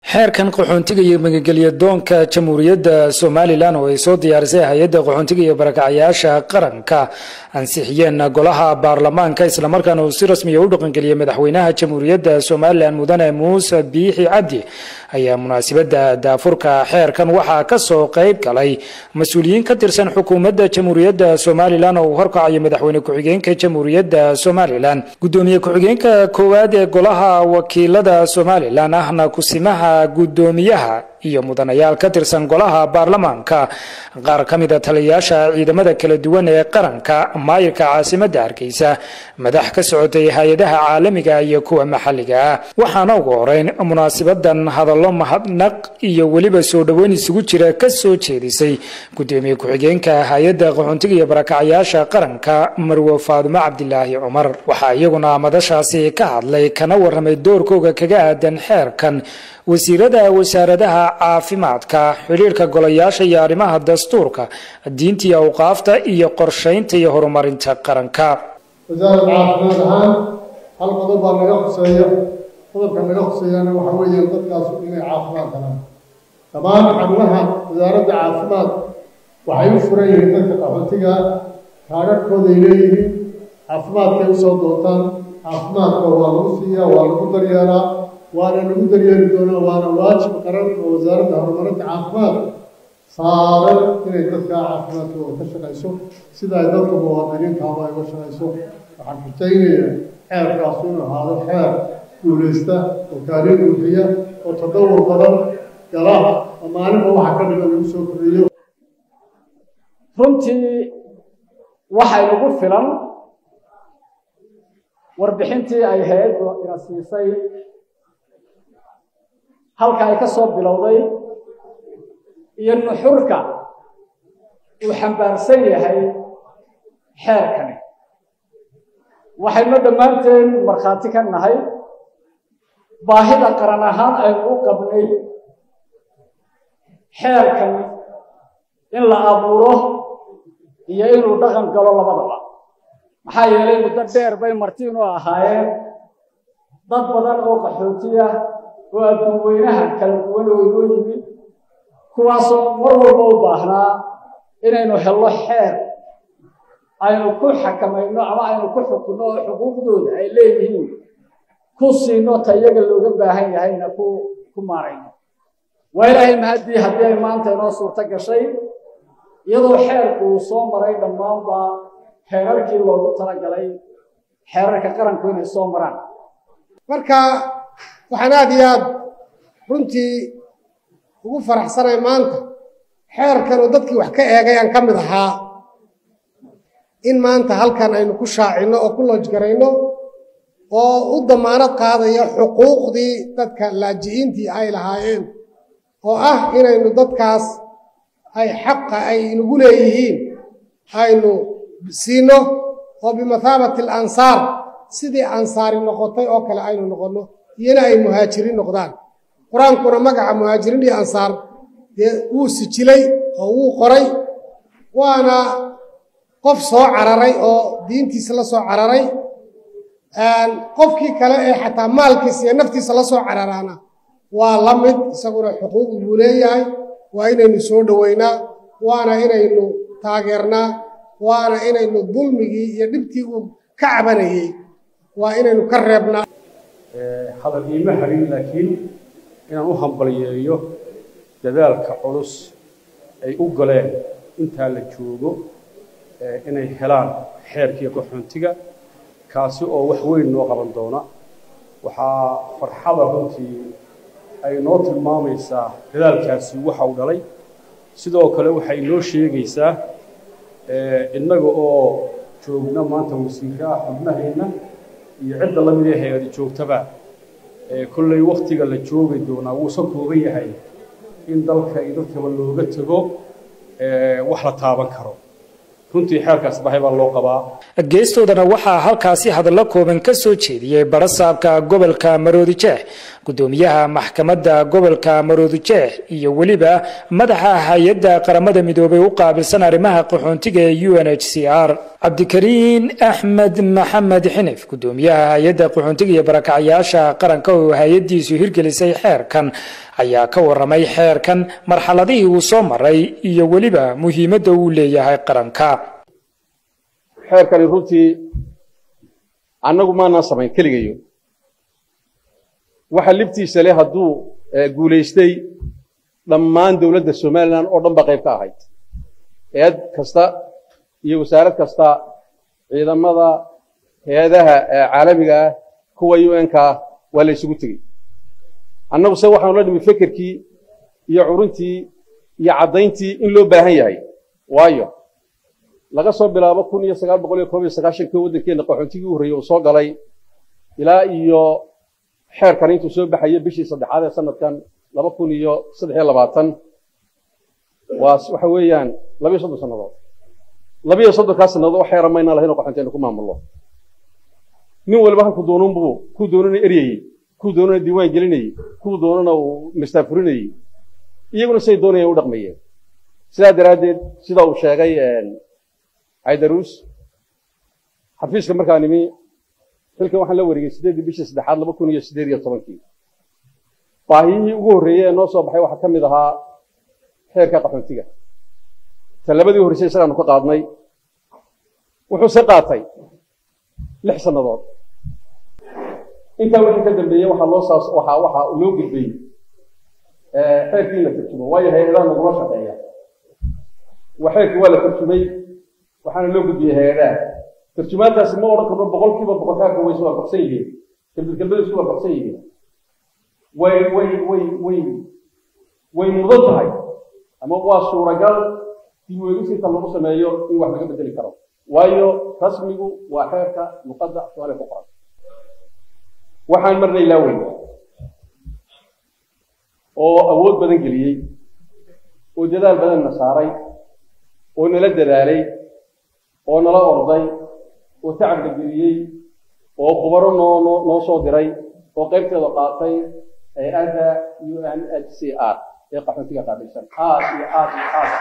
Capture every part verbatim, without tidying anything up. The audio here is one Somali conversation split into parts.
xeerkan qaxoontiga iyo magangeliya doonka jamhuuriyadda Soomaaliland oo ay soo diyaarisay hay'adda qaxoontiga iyo barakacayaasha qaranka ansixiyeen golaha baarlamaanka isla markaana uu si rasmi ah u dhaqangeliyay madaxweynaha jamhuuriyadda Soomaaliland mudane Muuse Biixi Cabdi ayaa munaasabada daafurka xeerkan waxa ka soo qayb galay mas'uuliyiin ka tirsan xukuumadda jamhuuriyadda Soomaaliland oo horkacaya madaxweyne ku-xigeenka jamhuuriyadda Soomaaliland gudoomiye ku-xigeenka koowaad ee golaha wakiilada Soomaaliland ahna kusimaha gudoomiyaha iyo mudanayaal ka tirsan golaha baarlamaanka qaar kamid ah taliyayaasha ciidamada kala duwan ee qaranka maayirka caasimadda Hargeysa madax ka socotay hay'adaha caalamiga iyo kuwa maxalliga ah waxaana ugu horeyn munaasabadan hadallo mahadnaq iyo waliba soo dhaweyn isugu jira ka soo jeedisay gudoomiye ku-xigeenka hay'adda qaxoontiga iyo barakacayaasha qaranka Marwo Faadumo Cabdilaahi Cumar waxa iyaguna madashaasi ka hadlay kana warramay doorkooda kaga aadan xeerkan wasiirada wasaaradaha caafimaadka xiriirka golayaasha iyo arrimaha dastuurka diinta iyo awqaafta iyo qorsheynta iyo horumarinta qaranka wasaaradda caafimaad ahaan hal qodob baa naga khuseeya qodobka naga khuseeyana waxa weeye dadkaas inay caafimaad helaan dhammaan xarumaha wasaaradda caafimaad waxay u furan yihiin dadka qaxootiga taagagkooday leeyihiin caafimaadkay usoo doontaan caafimaadka waa lagu siiyaa waa lagu daryeelaa waana lagu daryeeli doonaa waana waajib qaran oo wasaaradda horumarinta caafimaadka saaran inay dadka caafimaadkooda ka shaqayso sida ay dadka muwaadiniintaaba ay uga shaqayso waxaan rajaynayaa xeerkaasu inuu ahaado xeer guulaysta oo kaalin buuxiya oo tadawur badan gala oo maalinba waxa ka dhigan lagu soo kordhiyo runtii waxay ugu filan warbixintii ay hay'addu ina siisay halka ay ka soo bilowday iyo nuxurka uu xambaarsan yahay xeerkani waxaynu dhammaanteen markhaati ka nahay baahida qaran ahaan aynu u qabnay xeerkan in la abuuro iyo inuu dhaqan galo labadaba maxaa yeelay muddo dheer bay martiinu ahaayeen dad badan oo qaxootiya oo adduunweynaha kala duwan oo inoo yimid kuwaasoo mar walba u baahnaa inaynu helno xeer aynu ku xakamayno ama aynu ku xukunno oo xuquuqdooda ay leeyihiin ku siino ta iyaga looga baahan yahayna ku ku maarayno waa ilaahay mahadii haddii ay maanta inoo suurto gashay iyadoo xeerku uu soo maray dhammaanba xeerarkii loogu talagalay xeerarka qaranku inay soo maraan marka waxaan aad iyo aad runtii ugu faraxsanay maanta xeerkan oo dadkii wax ka eegay aan ka mid ahaa in maanta halkan aynu ku shaacinno oo ku loojgarayno oo u damaanad qaadaya xuquuqdii dadka laaji'iintii ay lahaayeen oo ah inaynu dadkaas ay xaqa ay inagu leeyihiin aynu siino oo bimathaabati alansaar sidii ansaari noqotay oo kale aynu noqonno iyana ay muhaajiriin noqdaan qur-aankuna magaca muhaajiriin iyo ansaar dee wuu sijilay oo wuu qoray waana qof soo cararay oo diintiisa la soo cararay qofkii kale ee xataa maalkiisa iyo naftiisa la soo cararaana waa la mid isaguna xuquuq buu leeyahay waa inaynu soo dhoweynaa waana inaynu taageernaa waana inaynu dulmigii iyo dhibtii uu ka cabanayey waa inaynu ka reebnaa hadal iima harin laakiin inaan u hambaliyeeyo dadaalka culus ay u galeen intaa la joogo inay helaan xeerkii qaxoontiga kaasi oo wax weyn noo qaban doona waxaa farxada runtii ay noo tilmaamaysaa dadaalkaasi waxa uu dhalay sidoo kale waxay noo sheegaysaa innaga oo joogna maanta wasiiraha xubnaheenna iyo cidda la mid ee hay'ad joogtaba ee kullay waqtiga la joogay doona wuu soo kooban yahay in dalka iyo dadkaba looga tago ee wax la taaban karo runtii xeerkaas baahi baa loo qabaa geestoodana waxaa halkaasi hadallo kooban ka soo jeediyay barasaabka gobolka Maroodijeex gudoomiyaha maxkamadda gobolka Maroodijeex iyo waliba madaxa hay'adda qaramada midoobay u qaabilsan arrimaha qaxoontiga ee U N H C R Cabdikariin Axmed Maxamed Xinif gudoomiyaha hay'adda qaxoontiga iyo barakacayaasha qaranka oo hay'adiisu hirgelisay xeerkan ayaa ka waramay xeerkan marxaladihii uu soo maray iyo weliba muhiimadda uu leeyahay qaranka. xeerkani runtii annagu maana samayn kaligayo waxa libtiisa leh hadduu guulaystay dhammaan dawladda Soomaaliland oo dhan ba qayb ka ahayd eed kasta iyo wasaarad kasta ciidamada hay'adaha caalamiga ah kuwa U N-ka waa la isugu tagay annagu se waxaan la dhimi fikirkii iyo curuntii iyo cadayntii in loo baahan yahay waayo laga soo bilaabo kun iyo sagaal boqol iyo koob iyo sagaashan kii waddankeena qaxootigii u horreeyay oo soo galay ilaa iyo xeerkan intuu soo baxay bishii saddexaad ee sanadkan laba kun iyo saddex iyo labaatan waa waxa weeyaan laba iyo soddon sanadood laba iyo soddon ka sanadood wax xeer mayna lahayn oo qaxootiga ku maamulo nin walba ku doonan buu ku doonan eriyay ku doonan diiwaan gelinay ku doonan oo mustaafurinay iyaguna say doonayeen u dhaqmayeen sidaa daraadeed sida uu sheegay Aidarus xafiiska markaa nimi xilkan waxaan la wareegay sideedii bishii saddexaad laba kun iyo siddeed iyo tobankii baahiyihii ugu horreeyay ee noo soo baxay waxaa ka mid ahaa xeerka qaxootiga talabadii horreysay isagaan ka qaadnay wuxuu se qaatay lix sanadood intaa wixii ka dambeeyay waxaa loo saas waxaa waxaa loo gudbay xeerkii la tarjumo waayo hay'adaha nagula shaqeeya waxeerkii waa la tarjumay waxaana loo gudbiyey hay'adaha tarjumaantaasi ma odhan karno boqolkiiba boqol xeerka way soo aqoonsan yihiin gabdhigabdhadu isku aqoonsan yihiin way way way way way mudan tahay ama waa suuragal dib u eegis lagu sameeyo in wax laga bedeli karo waayo rasmigu waa xeerka luqadda Soomaaliya ku qoran waxaan marnay laaway oo awood badan geliyay oo dadaal badan na saaray oo nala dadaalay oo nala orday oo tacab geliyay oo khubaro noo noo soo diray oo qaybteeda qaatay hay'adda U N H C R ee qaxootiga qaabilsan aad iyo aad iyo aad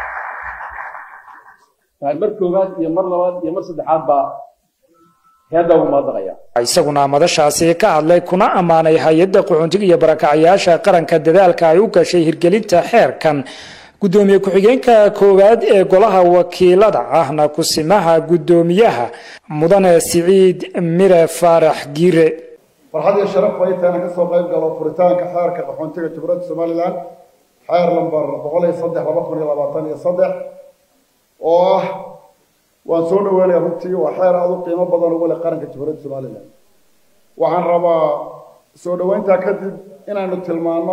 mar koowaad iyo mar labaad iyo mar saddexaad baa hay'adda u maadaqaya isaguna madashaasi ka hadlay kuna amaanay hay'adda qaxootiga iyo barakacayaasha qaranka dadaalka ay u gashay hirgelinta xeerkan gudoomiye ku-xigeenka koowaad ee golaha wakiilada ahna kusimaha gudoomiyaha mudane Siciid Mire Faarax Giire farxad iyo sharaf bay tahay ka soo qayb galo furitaanka xeerka qaxootiga Jamhuuriyadda Soomaaliland xeer lambar boqol iyo saddex laba kun iyo labaatan iyo saddex oo ah waan soo dhaweynaya runtii waa xeer aad u qiimo badan ugu leh qaranka Jamhuuriyadda Soomaaliland waxaan rabaa soo dhaweynta kadib inaanu tilmaano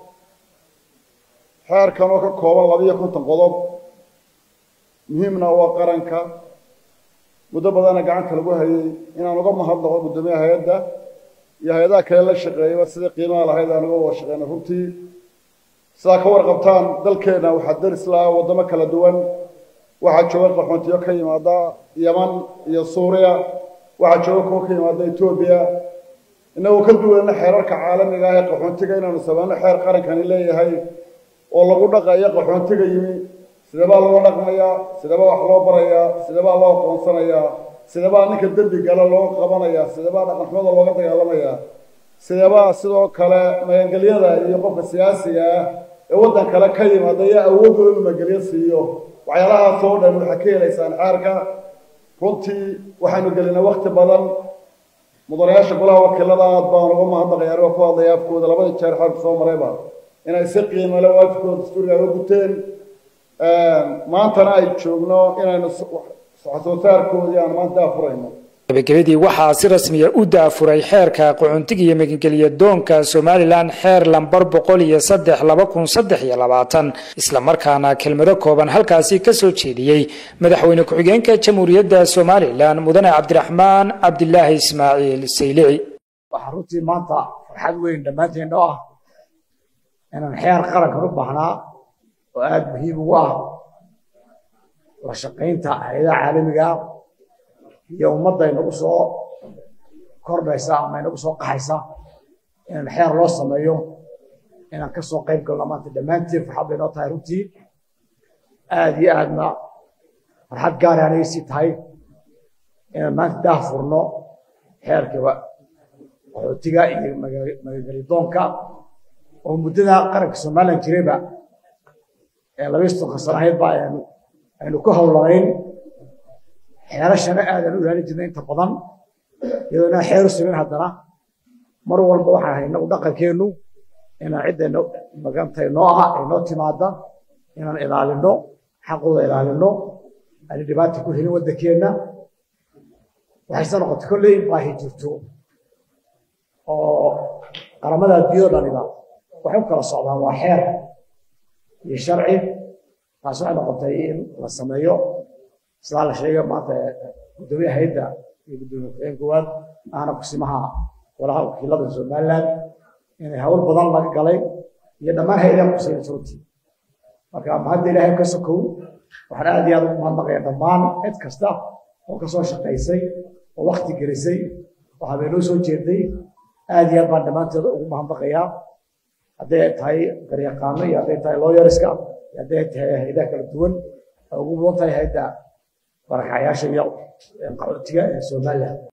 xeerkan oo ka kooban laba iyo konton qodob muhiimna waa qaranka muddo badan gacanta lagu hayay inaan uga mahadnaqo gudoomiyaha hay'adda iyo hay'adaha kale la shaqeeyay sida qiimaha lahayd aan uga shaqeynay runtii sida ka warqabtaan dalkeena waxa daris la wadamo kala duwan waxa jooga qaxootiyo ka yimaada Yemen iyo Suuriya waxa jooga kuwa ka yimaada Itoobiya inagoo ka duwan xeerarka caalamiga ah ee qaxootiga inaanu sameeyno xeer qarankan leeyahay oo lagu dhaqayo qaxootiga yimi sida baa loo dhaqmayaa sida baa wax loo barayaa sida baa loo qoonsanayaa sida baa ninka dambi gala loo qabanayaa sida baa dhaqanxumada looga dagaalamayaa sida baa sidoo kale magangelyada iyo qofka siyaasiga ah ee waddan kale ka yimaada ayaa awood u inuu magangelyo siiyo waxyaalahaas oo dhan waxa ka helaysaan xeerka runtii waxaanu gelinay waqti badan mudanayaasha golaha wakiilada aad baan uga mahadnaqayaa oo ku hadlaya afkooda labada jeer xeerka soo marayba inay si qiimo leh waafkooda dastuuriga uga guteen maantana ay joogno inaynu soo saarkoodii aan maanta afurayno gabagabadii waxaa si rasmi ah u daafuray xeerka qaxootiga iyo magangelyo doonka Soomaaliland xeer lambar boqol iyo saddex laba kun saddex iyo labaatan isla markaana kelmado kooban halkaasi ka soo jeediyay madaxweyne ku-xigeenka Jamhuuriyadda Soomaaliland mudane Cabdiraxmaan Cabdilaahi Ismaaciil Saylici waxa runtii maanta farxad weyn dhamaanteen oo ah inaan xeer qaranka u baahnaa oo aad muhiim u ah la shaqeynta hay'adaha caalamiga iyo ummadda inagu soo kordhaysa ama inagu soo qaxaysa in xeer loo sameeyo inaan ka soo qayb galno maanta dhammaantiin farxad bay noo tahay runtii aad iyo aadna farxad gaar ah anay sii tahay inaan maanta daahfurno xeerka qaxootiga iyo magangelyo doonka ومدة قرق سومالي جريبة لبيستو خسرهيد بقى يعني كهو لغين حيال الشرع هذا الأولى لجنين تقضن يدنا حيال السبين هدنا مروا البوحة هنا ودقة كينو إن عدة إنه مقام تينوها إنه تمادة إن الإضالة إنه حقه الإضالة إنه اللي دبات تكون هنا ودكينا وحسن قد كل باهي جرتو أو قرمنا الديور لنا وحكر الصعبان وحير الشرعي فاسوأ نقطتين والسمايو صار شيء ما تدوي هيدا يقدرون فين قوات أنا قسمها ولا هو كلا بالزمالات يعني هقول بدل ما قالي يدمر هيدا قسم صوتي فكان هذا اللي هي كسكو وحنا هذه ما بقي ضمان اتكستا وكسو شقيسي ووقت جريسي وهبلو سو جيدي هذه بعد ما ما بقيا هذا تاي طريقانه يا تاي لويرسكا هذا تاي هيدا كلا دوون ugu badan tahay hay'adda barakacayaasha iyo qaxootiga ee Soomaaliya